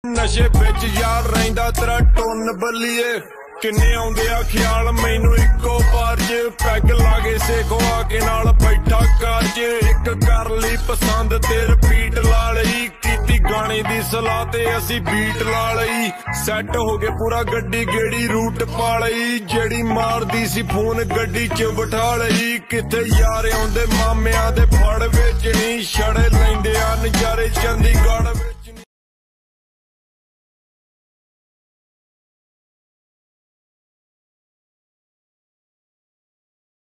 नशे विच यार रहिंदा तेरा टुन बल्लीए किन्ने आउंदे आ ख्याल मैनू इक्को बार जे पैग लागे सेको आके नाल बैठा कर जे इक कर ली पसंद ते रिपीट ला लई कीती गाने दी सलाह ते असी बीट ला लई सैट हो गए पूरा गड्डी गेड़ी रूट पा लई जेड़ी मारदी सी फोन गड्डी च बिठा लई किथे यार आउंदे मामियां दे फड़ विच नी छड़े लैंदे आ नजारे चंद